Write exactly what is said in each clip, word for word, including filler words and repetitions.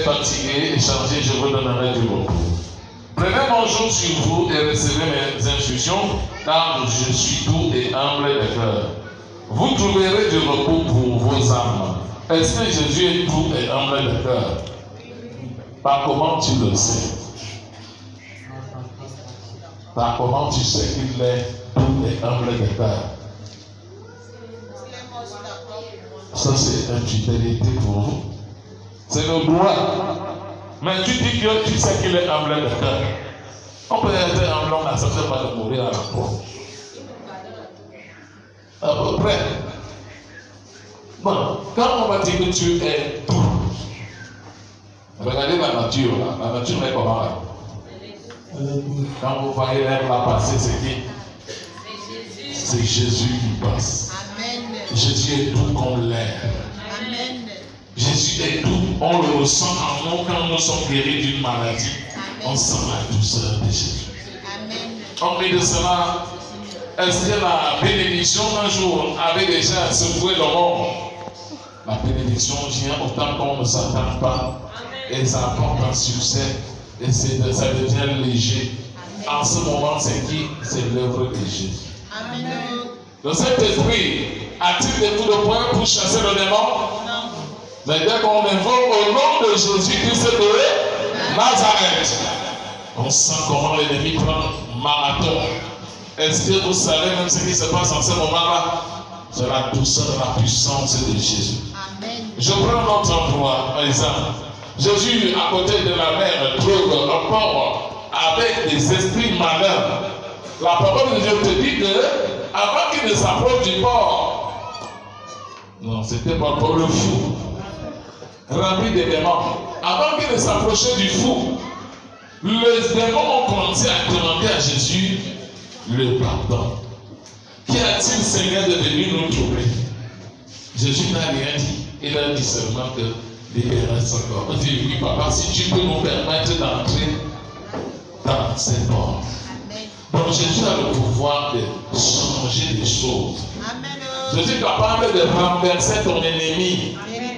fatigué et chargé, je vous donnerai du repos. Prenez mon joug sur vous et recevez mes instructions, car je suis doux et humble de cœur. Vous trouverez du repos pour vos âmes. Est-ce que Jésus est doux et humble de cœur? Par comment tu le sais? Par comment tu sais qu'il est doux et humble de cœur? Ça, c'est une fidélité pour vous. C'est le droit. Mais tu dis que tu sais qu'il est humble de cœur. On peut être humble, on n'accepte pas de mourir à la croix. À peu près. Bon, quand on va dire que tu es doux, regardez la nature là. La nature est comment là? Quand vous voyez l'air là passer, c'est qui? C'est Jésus qui passe. Amen. Jésus est doux comme l'air. Amen. Jésus est doux, on le ressent en nous quand nous sommes guéris d'une maladie. Amen. On sent la douceur de Jésus. Amen. En plus de cela, est-ce que la bénédiction un jour avait déjà secoué le monde? La bénédiction vient autant qu'on ne s'attend pas. Amen. Et ça apporte un succès et ça devient léger. Amen. En ce moment, c'est qui? C'est l'œuvre de Jésus. Amen. Le Saint-Esprit a-t-il des coups de poing pour chasser le démon? Non. Mais dès qu'on invoque au nom de Jésus-Christ de Nazareth, on sent comment l'ennemi prend marathon. Est-ce que vous savez même ce qui se passe en ce moment-là? C'est la douceur, la puissance de Jésus. Amen. Je prends notre endroit, par exemple. Jésus, à côté de la mer, trouve un port avec des esprits malins. La parole de Dieu te dit que, avant qu'il ne s'approche du port, non, c'était pas pour le fou, rempli de démons. Avant qu'il ne s'approchait du fou, les démons ont commencé à demander à Jésus le pardon. Qu'y a-t-il, Seigneur, de venir nous trouver? Jésus n'a rien dit. Il a dit seulement que libérer son corps. Il dit, oui, papa, si tu peux nous permettre d'entrer dans ces ports. Donc Jésus a le pouvoir de changer les choses. Amen. Jésus est capable de renverser ton ennemi.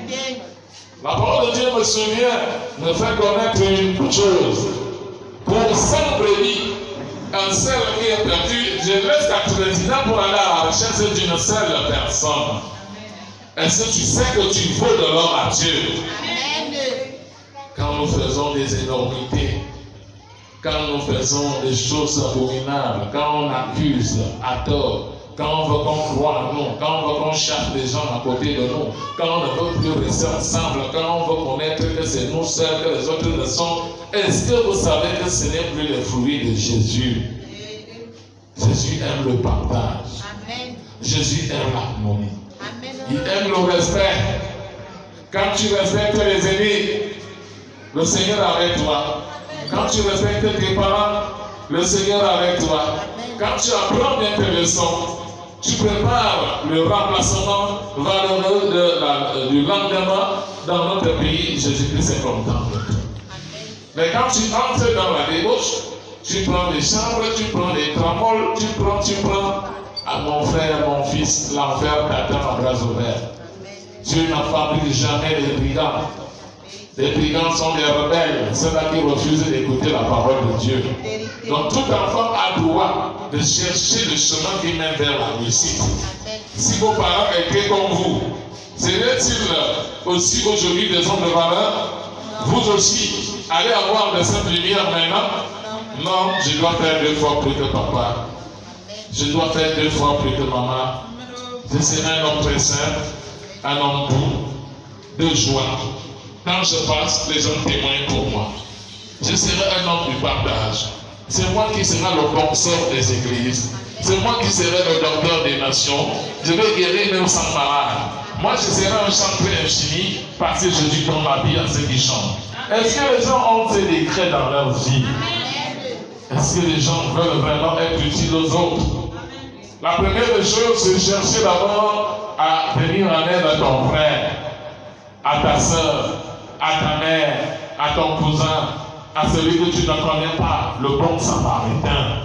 La parole de Dieu me souvient, me fait connaître une chose. Pour cent brebis, un seul qui est perdu, je laisse quatre-vingt-dix ans pour aller à la recherche d'une seule personne. Est-ce que tu sais que tu vaux de l'homme à Dieu? Amen. Quand nous faisons des énormités, quand nous faisons des choses abominables, quand on accuse à tort, quand on veut qu'on croie en nous, quand on veut qu'on cherche les gens à côté de nous, quand on ne veut plus rester ensemble, quand on veut connaître que c'est nous seuls, que les autres le sont, est-ce que vous savez que ce n'est plus le fruit de Jésus? Jésus aime le partage. Amen. Jésus aime l'harmonie. Il aime le respect. Quand tu respectes les ennemis, le Seigneur est avec toi. Quand tu respectes tes parents, le Seigneur est avec toi. Quand tu apprends bien tes leçons, tu prépares le remplacement valeureux de la, du lendemain dans notre pays. Jésus-Christ est content de toi. Mais quand tu entres dans la débauche, tu prends des chambres, tu prends des cramoles, tu prends, tu prends. À mon frère, mon fils, l'enfer t'attend à bras ouverts. Dieu n'a fabriqué jamais des brigands. Les brigands sont des rebelles, ceux-là qui refusent d'écouter la parole de Dieu. Donc tout enfant a droit de chercher le chemin qui mène vers la réussite. Si vos parents étaient comme vous, serait-il aussi aujourd'hui des hommes de valeur? Vous aussi, allez avoir de cette lumière maintenant? Non, je dois faire deux fois plus que papa. Je dois faire deux fois plus que maman. Je serai un homme très simple, un homme doux, de joie. Quand je passe, les gens témoignent pour moi. Je serai un homme du partage. C'est moi qui serai le penseur des églises. C'est moi qui serai le docteur des nations. Je vais guérir même sans malade. Moi, je serai un chanteur infini parce que je dis dans ma vie à ceux qui chantent. Est-ce que les gens ont ces décrets dans leur vie? Est-ce que les gens veulent vraiment être utiles aux autres? La première des choses, c'est chercher d'abord à venir en aide à ton frère, à ta soeur, à ta mère, à ton cousin, à celui que tu ne connais pas, le bon samaritain.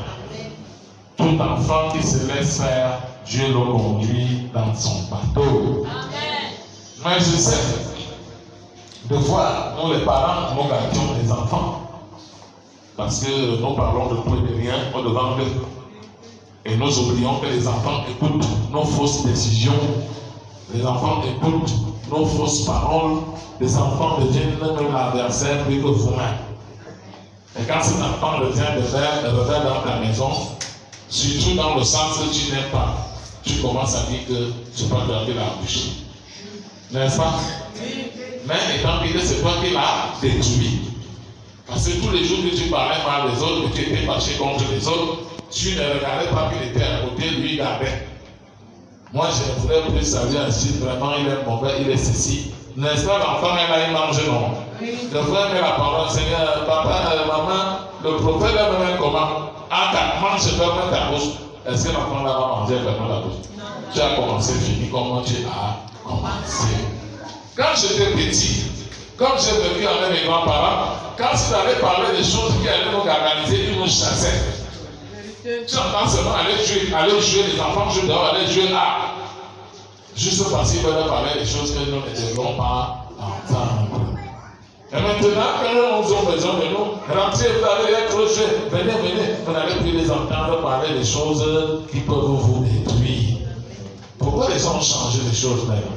Tout enfant qui se laisse faire, Dieu le conduit dans son bateau. Amen. Mais je sais, Deux fois, nous les parents, nous gardions les enfants. Parce que nous parlons de tout et de rien au-devant d'eux. Et nous oublions que les enfants écoutent nos fausses décisions. Les enfants écoutent nos fausses paroles. Les enfants deviennent même l'adversaire plus que vous-même. Et quand cet enfant revient de faire, revient dans ta maison, surtout dans le sens que tu n'aimes pas, tu commences à dire que tu vas garder la bouche. N'est-ce pas? Mais étant donné que c'est toi qui l'as détruit. Parce que tous les jours que tu parlais mal des autres, que tu étais fâché contre les autres, tu ne regardais pas qu'il était à côté, lui il gardait. Moi je voudrais plus savoir si vraiment il est mauvais, il est ceci. N'est-ce pas l'enfant est là, il mange non? Le frère met la parole, Seigneur, papa, euh, maman, le prophète est même comment? Ah, ta mange, ferme ta bouche. Est-ce que l'enfant là va manger, ferme la bouche? Non. Tu as commencé, fini, comment tu as commencé? Quand j'étais petit, comme j'ai vécu avec mes grands-parents, quand ils allaient parler des choses qui allaient nous organiser, ils nous chassaient. Tu entends seulement aller jouer, aller jouer, les enfants jouent dehors, aller jouer là. Juste parce qu'ils veulent parler des choses que nous ne devons pas entendre. Et maintenant, quand nous avons besoin de nous, rentrez, vous allez être joués, venez, venez, vous n'allez plus les entendre parler des choses qui peuvent vous détruire. Pourquoi les gens ont changé les choses maintenant?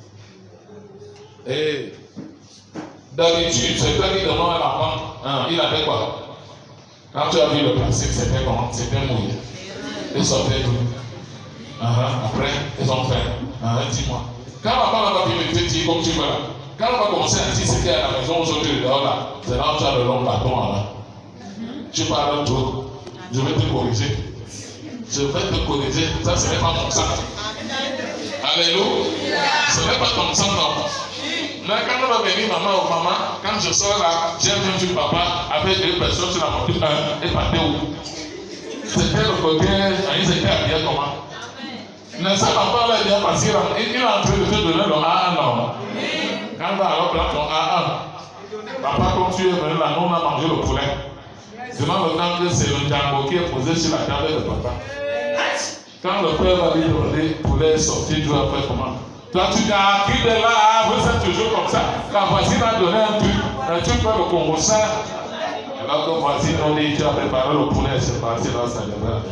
Et d'habitude, c'est toi qui demande à l'enfant, hein, il avait quoi? Quand tu as vu le plastique, c'était comment? C'était mouillé. Ils sortaient tout. Uh -huh. Après, ils ont fait. Uh -huh. Dis-moi. Quand l'enfant n'a pas vu le petit comme tu veux là, quand on va commencer à dire ce qu'il y a à la maison aujourd'hui, dehors là, c'est là où tu as le long bâton là. Tu parles trop. Je vais te corriger. Je vais te corriger. Ça, ce n'est pas mon sang. Alléluia. Ce n'est pas ton sang, non. Mais quand on va venir, maman ou maman, quand je sors là, j'ai même vu papa avec deux personnes sur la moto, un et partait où? C'était le côté, ils étaient habillés comment? Mais ça, l'enfant là, il est passé là, il est en train de te donner le A un non. Quand on va alors prendre ton A un, papa, comme tu es venu là, nous on a mangé le poulet. Demande le temps que c'est le Django qui est posé sur la table de papa. Quand le père va lui demander, le poulet est sorti, tu vas faire comment? Toi, tu dis, ah, qui est là, vous êtes toujours comme ça. La voisine a donné un truc, un truc pour le Congo ça. Alors que voisine, on dit, tu as préparé le poulet, c'est parti là, ça devrait.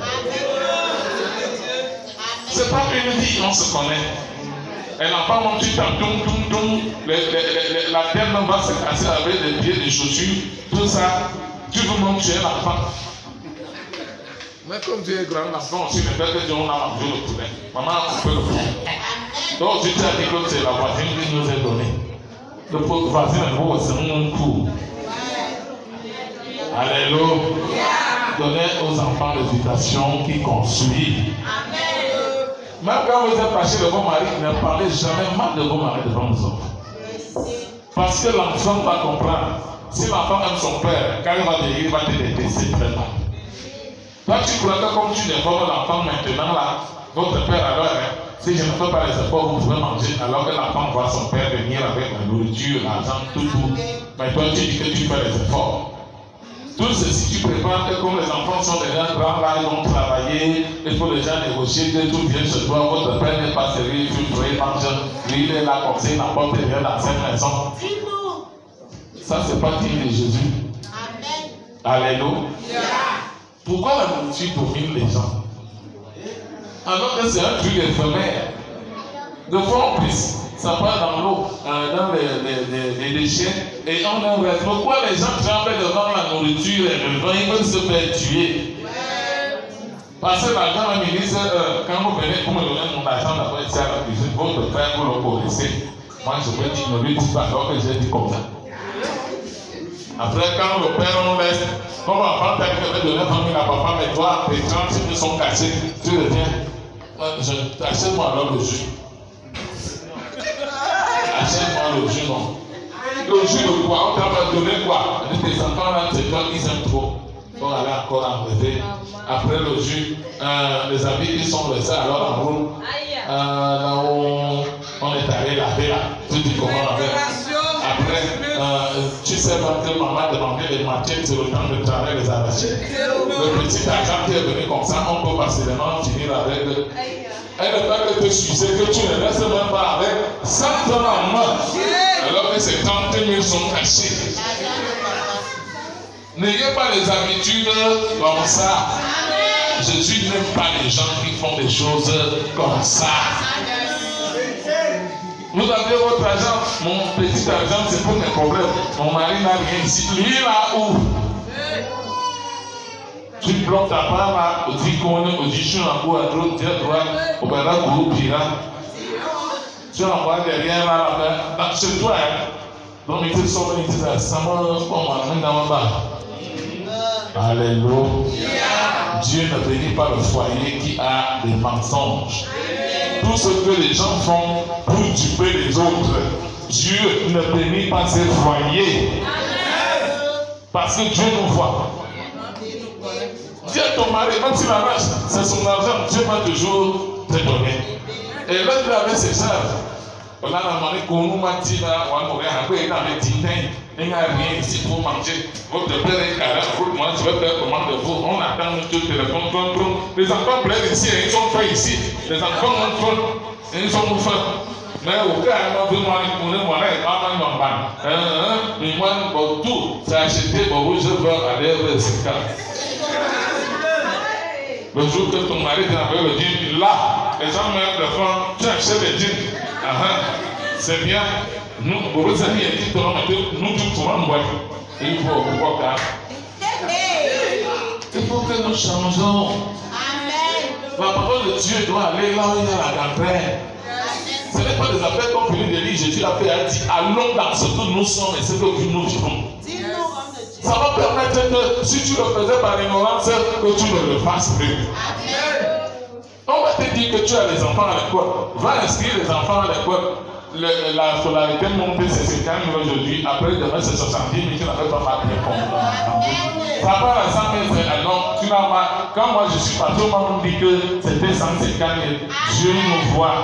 C'est pas une vie, on se connaît. Et l'enfant, mon tu tapes, toum, toum, toum, la terre va se casser avec les pieds, les chaussures, tout ça. Tu veux même tuer l'enfant. Mais comme tu es grand, l'enfant aussi, ne fait que Dieu, on a mangé le poulet. Maman a coupé le poulet. Donc, tu t'as dit que c'est la voisine qui nous a donné. Le voisin est beau, c'est un coup. Alléluia. Donnez aux enfants l'éducation qui construit. Même quand vous êtes fâché de vos maris, ne parlez jamais mal de vos maris devant les autres. Parce que l'enfant va comprendre. Si l'enfant aime son père, quand il va te dire, il va te détester vraiment. Toi, tu crois que comme tu dévores l'enfant maintenant, là, votre père alors, hein, si je ne fais pas les efforts, vous pouvez manger, alors que l'enfant voit son père venir avec la nourriture, l'argent, tout, tout. Mais toi, tu dis que tu fais les efforts. Tout ceci, tu prépares que comme les enfants sont déjà grands, là, ils vont travailler, il faut déjà négocier que tout vient chez toi, votre père n'est pas sérieux, il faut il mange, lui, il est là comme ça, il n'apporte rien dans cette maison. Ça, c'est pas digne de Jésus. Amen. Alléluia. Pourquoi la nourriture domine les gens? Alors que c'est un truc éphémère. De fois en plus, ça part dans l'eau, euh, dans les, les, les, les déchets, et on en reste. Pourquoi les gens tremblent devant la nourriture et le vin, ils veulent se faire tuer? Parce que l'argent, le ministre, euh, quand vous venez pour me donner mon argent d'avoir été à la cuisine, votre frère, vous le connaissez. Moi, je peux dire, ne lui dis pas, alors que j'ai dit comme ça. Après, quand le père nous laisse, comme l'enfant t'a donné vingt mille à papa, mais toi, les trente mille sont cassés, tu reviens. Achète-moi alors le jus. Achète-moi le jus, non. Le jus de quoi? On t'a donné quoi? Tes enfants là, c'est toi qui aiment trop. On va aller encore enlever. Après le jus, euh, les habits qui sont laissés alors en roule. Euh, là où on est allé laver là. Tu dis comment on laver. Après, euh, tu sais pas que maman demandait les matières sur le temps de travail les arracher. Le petit argent qui est venu comme ça, on peut facilement finir avec. Elle ne peut que te sucer, que tu ne restes même pas avec cent ans en main. Alors que ces trente mille sont cachés. N'ayez pas les habitudes comme ça. Jésus n'aime pas les gens qui font des choses comme ça. Vous avez votre argent, mon petit argent, c'est pour mes problèmes. Mon mari n'a rien ici. Lui là où? Tu bloques ta part là, au dit qu'on est au dit je suis en haut à droite, à droite, au bas là, au pire. Tu envoies derrière là, là, c'est toi. Donc il te sort, il te dit, ça m'a dit dans ma barre. Alléluia. Dieu ne bénit pas le foyer qui a des mensonges. Tout ce que les gens font pour duper les autres, Dieu ne bénit pas ces foyers. Parce que Dieu nous voit. Dis à ton mari, même si la vache, c'est son argent, Dieu va toujours te donner. Et là, il avait ses sœurs. On a demandé qu'on nous m'a dit là, on va mourir un peu dans les dîners. Il n'y a rien ici pour manger. Votre père est carré, moi je vais faire commande de vous. On attend notre téléphone. Les enfants pleurent ici, ils sont faits ici. Les enfants ont faim, ils sont faits. Mais au cas où vous m'avez dit, moi, je moi, tout, c'est acheté, je veux aller vers ce cas. Le jour que ton mari est avec le dîme, là, les gens mettent le fond, tu achètes les dîmes. C'est bien. Nous, vous avez dit, nous tous pour un bois. Il faut pouvoir. Il faut que nous changeons. La parole de Dieu doit aller là où il y a la grand-père. Ce n'est pas des affaires comme Philippe de Jésus l'a fait, a dit, allons dans ce que nous sommes et ce que nous vivons. Ça va permettre que si tu le faisais par ignorance, que tu ne le fasses plus. On va te dire que tu as les enfants à l'école. Va inscrire les enfants à l'école. La scolarité montée, c'est cinquante mille aujourd'hui. Après, demain, c'est soixante-dix mille. Tu n'avais pas mal de ça part à cent mille. Alors, tu n'as pas. Quand moi je suis parti, on m'a dit que c'était cent cinquante mille. Dieu nous voit.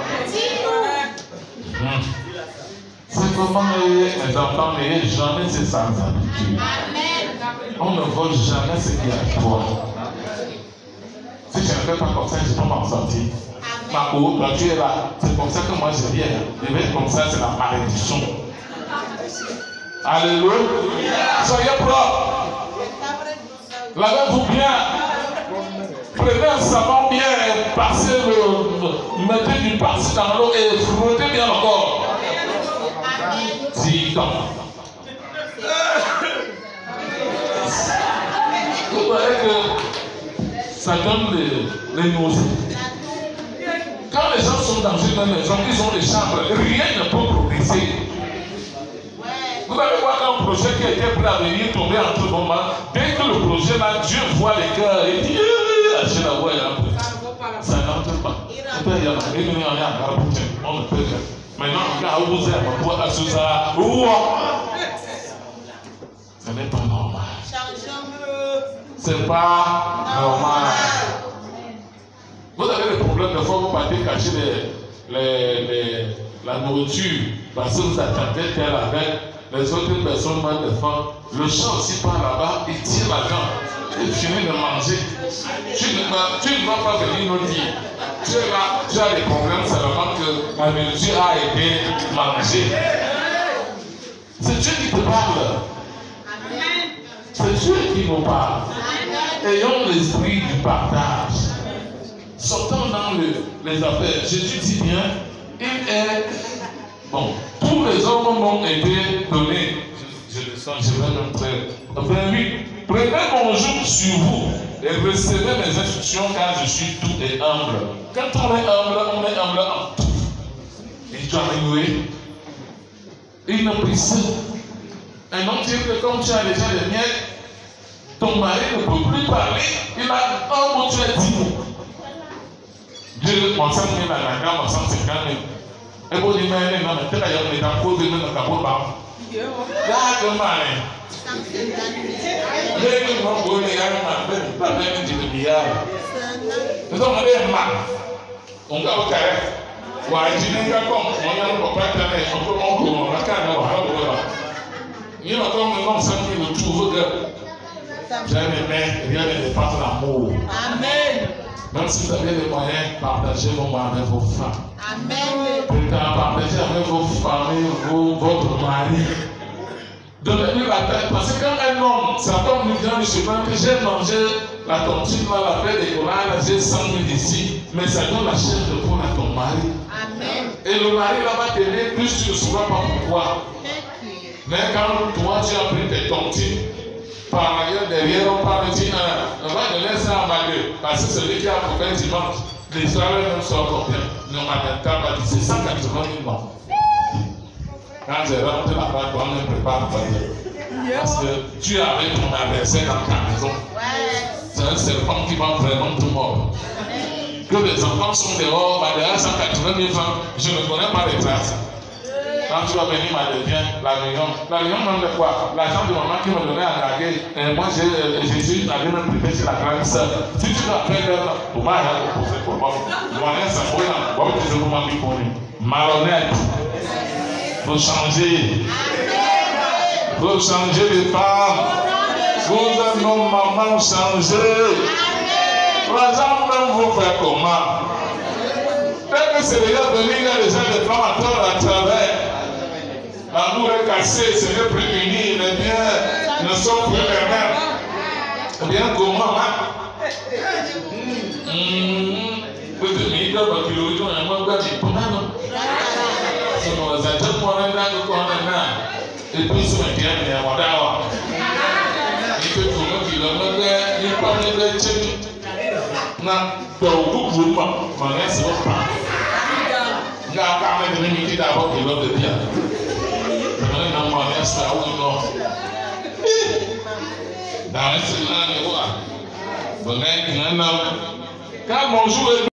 Hmm. C'est comment les enfants, n'ayez jamais ces sans habitude. On ne vole jamais ce qui est à toi. Si je ne fais pas comme ça, je ne peux pas m'en sortir. Ma peau, quand tu es là, c'est comme ça que moi je viens. Je vais comme ça, c'est la malédiction. Alléluia. Soyez propres. Lavez-vous bien. Prenez un savon bien et passez le. Mettez du parsi dans l'eau et frottez bien le corps. Si, donc. Vous voyez que ça donne les, les nausées. Quand les gens sont dans une même maison, ils ont des chambres, rien ne peut progresser. Vous allez voir un projet qui était prêt à venir tomber en tout moment. Dès que le projet là, Dieu voit les cœurs et dit, j'ai la voix, ça n'entre pas. On ne peut pas. Maintenant, quand vous êtes à quoi à Sousa, ce n'est pas normal. C'est pas normal. Vous avez des problèmes de fois, vous partez cacher les, les, les, la nourriture parce que vous attendez qu'elle avec les autres personnes mal de faim. Le chat aussi part là-bas, il tire la viande, il finit de manger. Tu ne, tu ne vas pas venir nous dire. Tu es là, tu as des problèmes seulement que la nourriture a été mangée. C'est Dieu qui te parle. C'est Dieu qui nous parle. Ayons l'esprit du partage. Sortons dans le, les affaires. Jésus dit bien, il est. Bon, tous les hommes m'ont été donnés. Je, je le sens, je vais montrer. vingt-huit. Prenez mon joug sur vous et recevez mes instructions car je suis doux et humble. Quand on est humble, on est humble en tout. Et tu as renoué. Il ne prie un homme dit que comme tu as déjà des miettes, ton mari ne peut plus parler. Il a un mot, tu as dix mots. Dieu, mon sang est là, la gamme, cent cinquante mille. Et vous dites, mais non, mais tu as dit, mais t'as posé le capot bas. Là, que mal. Les gens vont les gars, pas même dix milliards. Nous sommes allés mal. On va au carré. Ouais, tu n'es pas comme, on y a un papa qui a fait, on peut monter, on va carrément, on va voir. Il y a encore un nom, ça me dit, tout le gars. Jamais, mais rien ne dépasse l'amour. Amen. Même si vous avez les moyens, partagez vos mains avec vos femmes. Amen. Pour partager avec vos familles, vos, votre mari. Donnez-lui la tête. Parce que quand un homme, sa femme lui vient de se plaindre que j'ai mangé la tontine, la fête des colères, j'ai cent mille ici, mais ça donne la chair de poule à ton mari. Amen. Et le mari là va t'aimer plus, tu ne sauras pas pourquoi. Mais quand toi tu as pris tes tontines, par ailleurs derrière on parle dit un, on va donner ça à ma gueule. Parce que celui qui a coupé dimanche, les soirées même sont combien? Ne m'attends pas, c'est cent quatre-vingt mille morts. Quand j'ai rentré là-bas, toi me prépare pas. Parce que tu avais ton adversaire dans ta maison. C'est un serpent qui va vraiment tout mort. Que les enfants sont dehors, bah derrière cent quatre-vingt mille francs, je ne connais pas les traces. Quand tu vas venir, ma devient la réunion. La réunion même de quoi? L'argent de maman qui me donnait à draguer. Et moi, Jésus m'avait même privé chez la grande sœur. Si tu vas faire l'heure, pour moi, il y a un prophète pour moi. Moi, il y a un symbole là. Moi, je vais vous m'en dire. Malhonnête. Faut changer. Faut changer les femmes. Vous êtes nos mamans changer. Les gens même vous faire comment? Dès que c'est déjà venu, il y a déjà des femmes à tort à travers. L'amour est cassé, c'est le plus uni, les biens ne sont plus les mêmes. Bien comment, hein? Vous êtes mis dans votre kilo, on a moins de gâteau. So as I took one and I go on and on. It puts me again in one hour. If you look at the there, you probably get chicken. Now, the good room, my next one. Now, I'm going to meet that what you love the beer. I know my next I will know. Now, it's a lot of work. But then, you know, God won't do it.